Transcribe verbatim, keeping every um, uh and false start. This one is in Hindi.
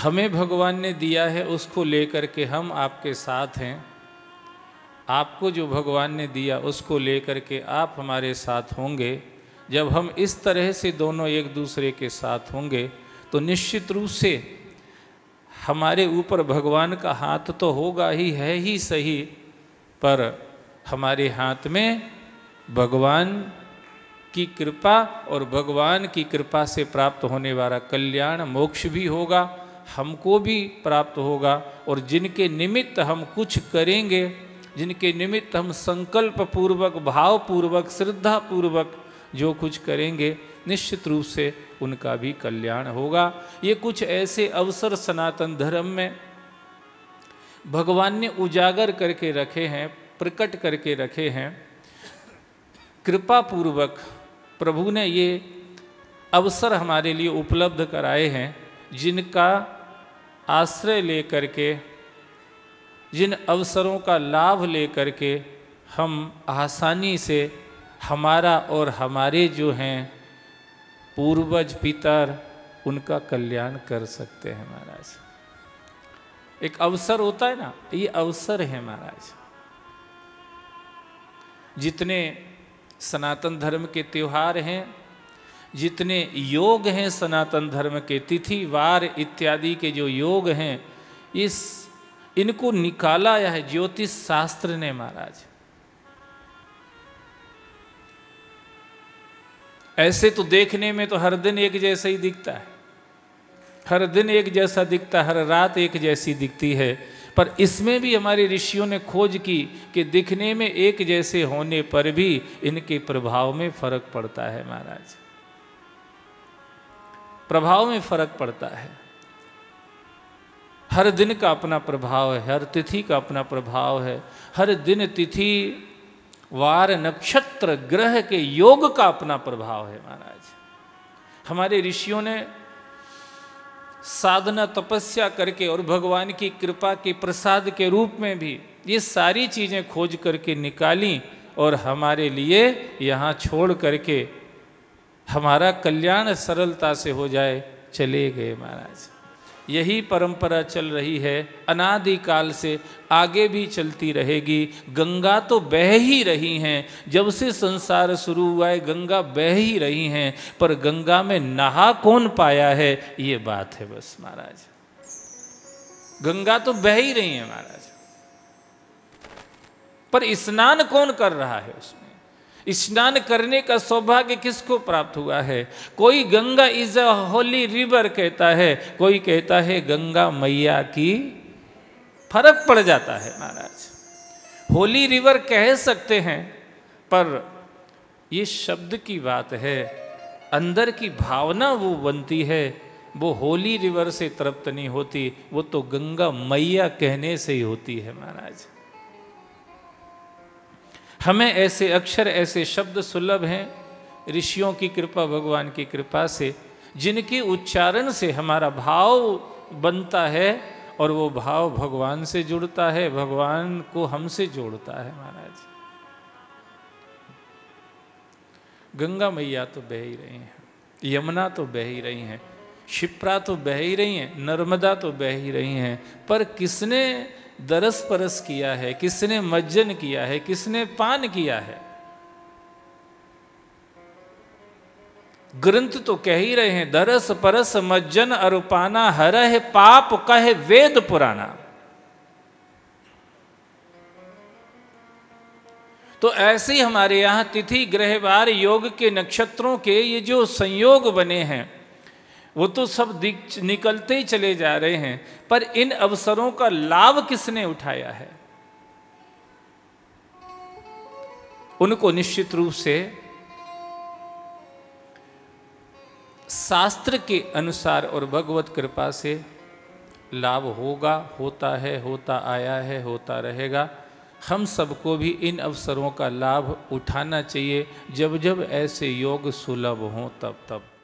हमें भगवान ने दिया है उसको लेकर के हम आपके साथ हैं, आपको जो भगवान ने दिया उसको लेकर के आप हमारे साथ होंगे। जब हम इस तरह से दोनों एक दूसरे के साथ होंगे तो निश्चित रूप से हमारे ऊपर भगवान का हाथ तो होगा ही, है ही सही, पर हमारे हाथ में भगवान की कृपा और भगवान की कृपा से प्राप्त होने वाला कल्याण मोक्ष भी होगा, हमको भी प्राप्त होगा। और जिनके निमित्त हम कुछ करेंगे, जिनके निमित्त हम संकल्प पूर्वक, भाव पूर्वक, श्रद्धा पूर्वक जो कुछ करेंगे, निश्चित रूप से उनका भी कल्याण होगा। ये कुछ ऐसे अवसर सनातन धर्म में भगवान ने उजागर करके रखे हैं, प्रकट करके रखे हैं। कृपा पूर्वक प्रभु ने ये अवसर हमारे लिए उपलब्ध कराए हैं, जिनका आश्रय लेकर के, जिन अवसरों का लाभ लेकर के हम आसानी से हमारा और हमारे जो हैं पूर्वज पितर, उनका कल्याण कर सकते हैं महाराज। एक अवसर होता है ना, ये अवसर है महाराज। जितने सनातन धर्म के त्योहार हैं, जितने योग हैं सनातन धर्म के, तिथि वार इत्यादि के जो योग हैं, इस इनको निकाला है ज्योतिष शास्त्र ने महाराज। ऐसे तो देखने में तो हर दिन एक जैसा ही दिखता है, हर दिन एक जैसा दिखता है, हर रात एक जैसी दिखती है, पर इसमें भी हमारे ऋषियों ने खोज की कि दिखने में एक जैसे होने पर भी इनके प्रभाव में फर्क पड़ता है महाराज। प्रभाव में फर्क पड़ता है, हर दिन का अपना प्रभाव है, हर तिथि का अपना प्रभाव है, हर दिन तिथि वार नक्षत्र ग्रह के योग का अपना प्रभाव है महाराज। हमारे ऋषियों ने साधना तपस्या करके और भगवान की कृपा के प्रसाद के रूप में भी ये सारी चीज़ें खोज करके निकाली और हमारे लिए यहाँ छोड़ करके हमारा कल्याण सरलता से हो जाए चले गए महाराज। यही परंपरा चल रही है अनादिकाल से, आगे भी चलती रहेगी। गंगा तो बह ही रही हैं, जब से संसार शुरू हुआ है गंगा बह ही रही हैं, पर गंगा में नहा कौन पाया है, ये बात है बस महाराज। गंगा तो बह ही रही है महाराज, पर स्नान कौन कर रहा है उसमें? स्नान करने का सौभाग्य किसको प्राप्त हुआ है? कोई Ganga is a holy river कहता है, कोई कहता है गंगा मैया की, फर्क पड़ जाता है महाराज। होली रिवर कह सकते हैं, पर ये शब्द की बात है, अंदर की भावना वो बनती है, वो होली रिवर से तृप्त नहीं होती, वो तो गंगा मैया कहने से ही होती है महाराज। हमें ऐसे अक्षर, ऐसे शब्द सुलभ हैं ऋषियों की कृपा, भगवान की कृपा से, जिनके उच्चारण से हमारा भाव बनता है और वो भाव भगवान से जुड़ता है, भगवान को हमसे जोड़ता है महाराज। गंगा मैया तो बह ही रही हैं, यमुना तो बह ही रही हैं, क्षिप्रा तो बह ही रही हैं, नर्मदा तो बह ही रही हैं, पर किसने दरस परस किया है, किसने मज्जन किया है, किसने पान किया है? ग्रंथ तो कह ही रहे हैं, दरस परस मज्जन अरुपाना हरह पाप कहे वेद पुराना। तो ऐसे ही हमारे यहां तिथि ग्रहवार योग के नक्षत्रों के ये जो संयोग बने हैं, वो तो सब दिख निकलते ही चले जा रहे हैं, पर इन अवसरों का लाभ किसने उठाया है? उनको निश्चित रूप से शास्त्र के अनुसार और भगवत कृपा से लाभ होगा, होता है, होता आया है, होता रहेगा। हम सबको भी इन अवसरों का लाभ उठाना चाहिए, जब जब ऐसे योग सुलभ हों तब तब।